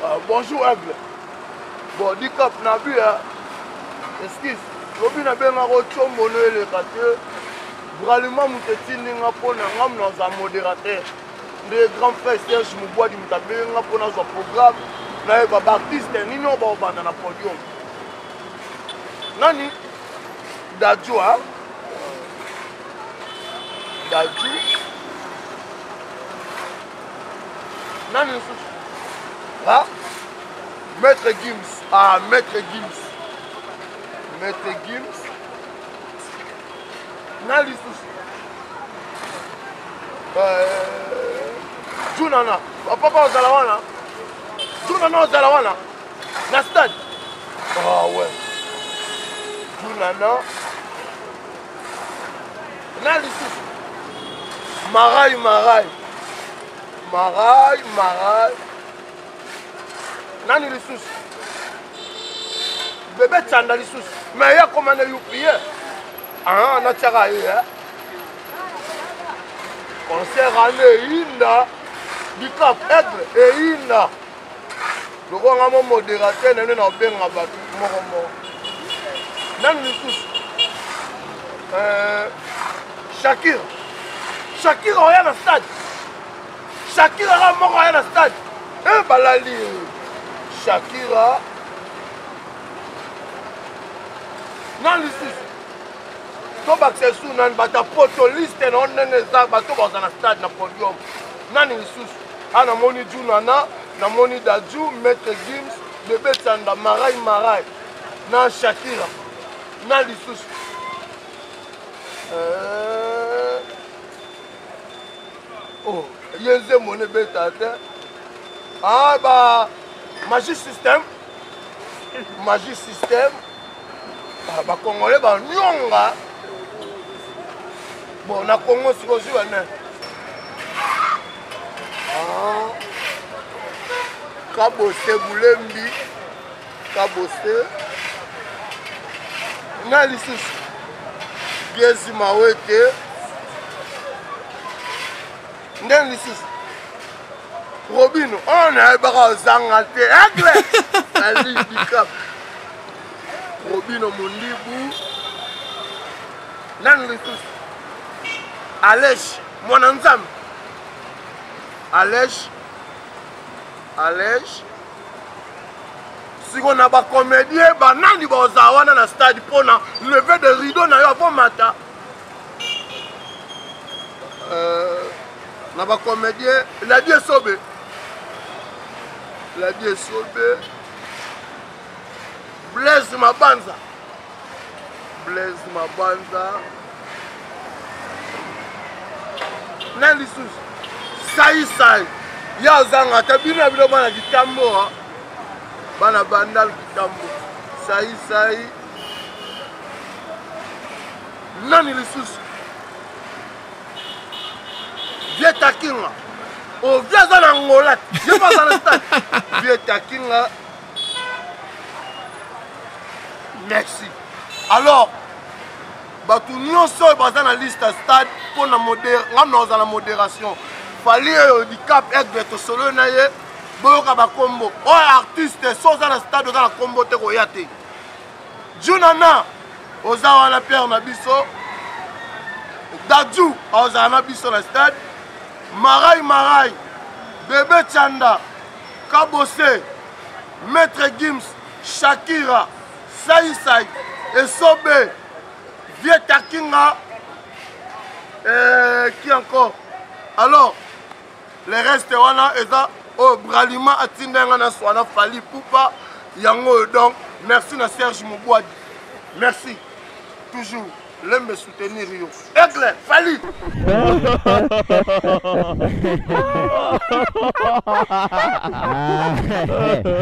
Bonjour Aigle. Bon, dis cap na bu hein. Excuse. Lobi na benga ko chombono ele kate. Vraiment mutetini nga pona ngam na za modérateur. Les grands frères Serge Mouboadi mutabenga pona zo programme. Na e baba artiste nini on ba banda na podium. Nani? Dadju hein? Dadju. Nani nsusu? Ah? Maître Gims. Ah, Maître Gims. Maître Gims. Nani nsusu? Junana. Papa ozala wana. Junana ozala wana. Na stade. Ah ouais. Junana. Nani nsusu? Marai. Nani lisusu? Bébé Tchanda lisusu. Mais il y a comment on a ah, on a tiré. Concert année Inda. Du Cap Aigle et Inda. Le grand modérateur n'est pas bien abattu. Nani lisusu? Shakira. Shakira est dans le stade. Shakira est mort dans le stade. Eh balali. Shakira. Non lisusu. To baksesu nan bata poto liste na onene za bato ba na stade na podium. Nani lisusu. Ana moni Junana, na moni Dadju, Maître Gims, Bébé Tchanda, Marai. Na Shakira. Nani lisusu. Oh, yeze mone betate. Ah bah Magie System. Bah Congolais bah nyonga. Bon na Congo si aussi wana. Ah. Kabose Boulembi. Kabose. Na lisusu. Biesi Mawete. Nden lisusu. Robino, on a un zangate. Aigle. Ali Bicap. Robino Mundibu. Nan lisusu. Alej, mon anzam. Alej. Si on a pas comédien, bah nani bozawana na stade pour na lever de rideau na yo avant matin. Na ba comédien, la die sobe. Blaise Mabanza. Nan lisusu. Sai. Ya zanga tabina bilo bana kitambo. Bana bandal kitambo. Sai. Nani lisusu. Vieta Kinga. Oh, viens dans l'Angola. Je vais dans le stade. Vieta Kinga. Merci. Alors, tout le monde est dans la liste stade pour la modération. Il fallait du Cap Aigle de solo naye. Boyoka ba combo. Oh artiste sont dans le stade dans la combo te koyate. Junana oza na Pierre Nabiso. Dadju oza na biso na stade. Marai, Bébé Tchanda, Kabose, Maître Gims, Shakira, Sai, Esobe, Vieta Kinga, qui encore? Alors, les restes, au Bralima, Atindenga, Swana, Fali, Poupa, Yango, donc, merci à Serge Mouboadi. Merci, toujours. L'aime me soutenir. Aigle, Fali.